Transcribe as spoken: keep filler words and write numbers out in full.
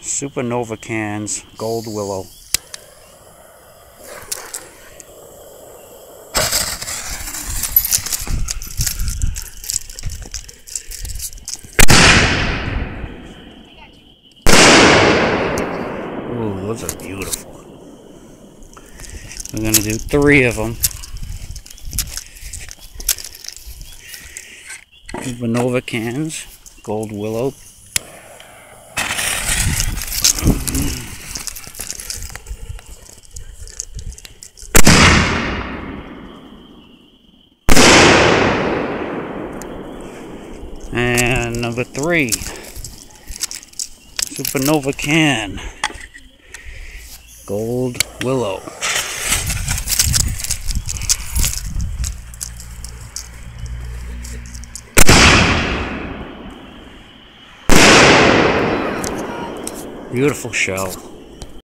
Supernova cans, gold willow. Ooh, those are beautiful. We're going to do three of them. Supernova cans, gold willow. And number three, Supernova can, gold willow. Beautiful shell.